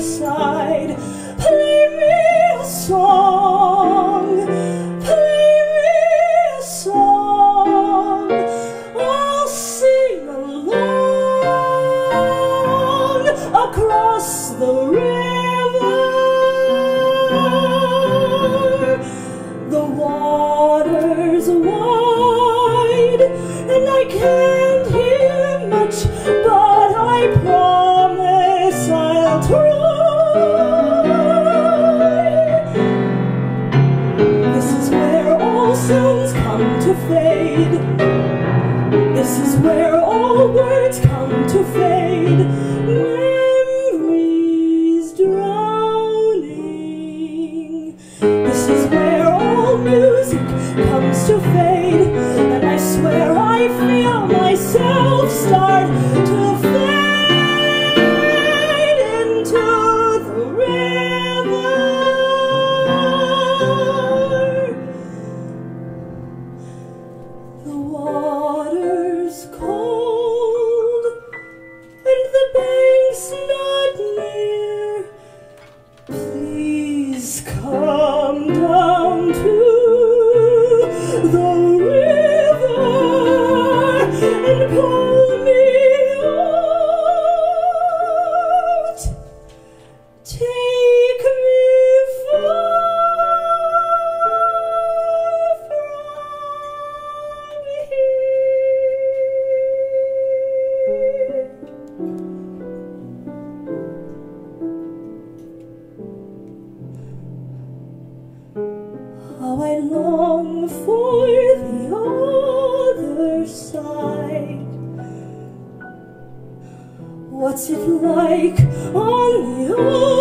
side. Play me a song, play me a song. I'll sing along across the river. The water's wide and I can't hear much, but I promise I'll try. This is where all sounds come to fade. This is where all words come to fade. Memories drowning. This is where all music comes to fade. And I swear I feel myself start to fade into the river. The water's cold and the bank's not near. Please come down to the river and pull me out. Take me far from here. How I long for the other side. What's it like on the other